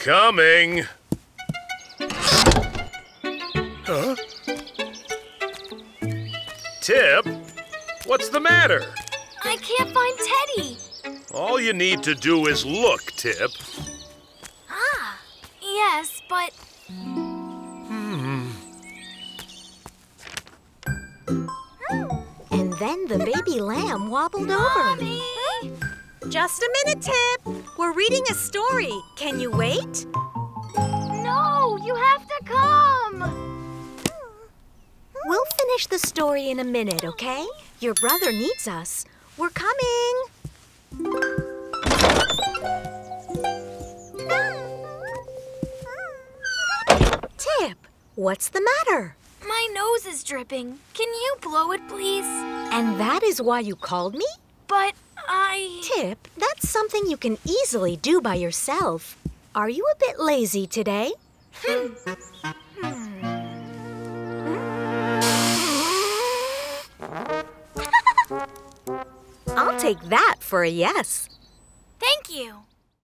Coming. Huh? Tip, what's the matter? I can't find Teddy. All you need to do is look, Tip. Ah, yes, but... And then the baby lamb wobbled over. Mommy! Just a minute, Tip. We're reading a story. Can you wait? No, you have to come. We'll finish the story in a minute, okay? Your brother needs us. We're coming. Tip, what's the matter? My nose is dripping. Can you blow it, please? And that is why you called me? But Tip, that's something you can easily do by yourself. Are you a bit lazy today? I'll take that for a yes. Thank you.